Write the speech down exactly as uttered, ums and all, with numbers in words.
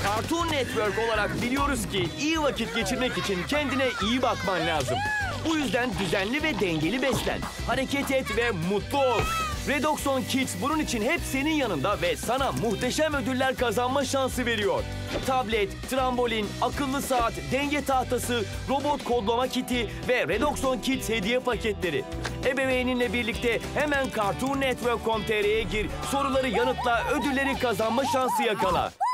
Cartoon Network olarak biliyoruz ki iyi vakit geçirmek için kendine iyi bakman lazım. Bu yüzden düzenli ve dengeli beslen, hareket et ve mutlu ol. Redoxon Kids bunun için hep senin yanında ve sana muhteşem ödüller kazanma şansı veriyor. Tablet, trambolin, akıllı saat, denge tahtası, robot kodlama kiti ve Redoxon Kids hediye paketleri. Ebeveyninle birlikte hemen cartoon network nokta com nokta tr'ye gir, soruları yanıtla, ödülleri kazanma şansı yakala.